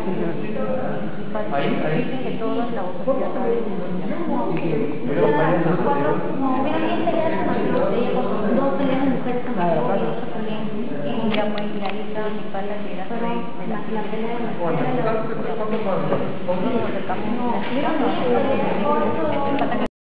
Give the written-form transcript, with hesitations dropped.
Dicen que todo es la voz ya sabes. Mira, esta ya es una dos peleas de mujeres que me acuerdo, y otra también. Y ya pues, y ahí estaba mi pala que era de la pelea de mujeres. Nos acercamos.